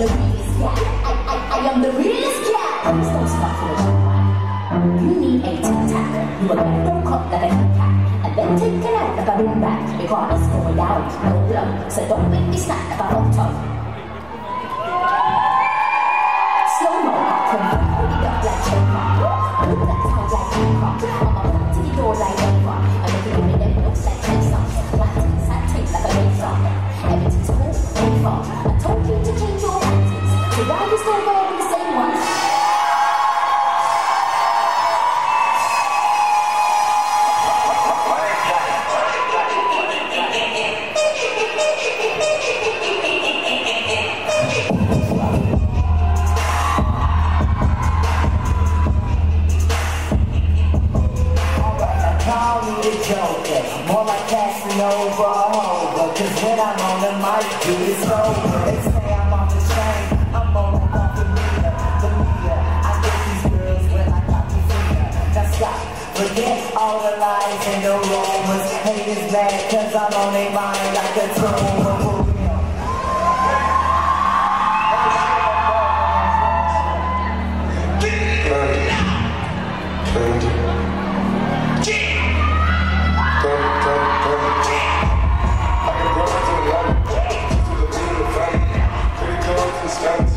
the realest cat. I am the realest cat. Please don't stop for a short while. You need a tic-tac. You will get throw cup like a Kit Kat. And then take it out like a boom back. Because it's going down, no blood. So don't make me snap like a hot tub. Slow-mo, I'll come put it up like Shaker. Look that sounds like Shaker. I'ma put it to the door like Ava. And if you give me them looks like Chaser. Latin, satin like a razor. Everything's cool, Ava. I told you to change your tactics. So why you still wearing the same ones? More like Casanova, cause when I'm on the mic, dude, it's over. They say I'm on the train, I'm on the meter. I get these girls when I got the finger. Now stop, forget all the lies and the rumors. Hate is bad, cause I'm on their mind like a tumor. Got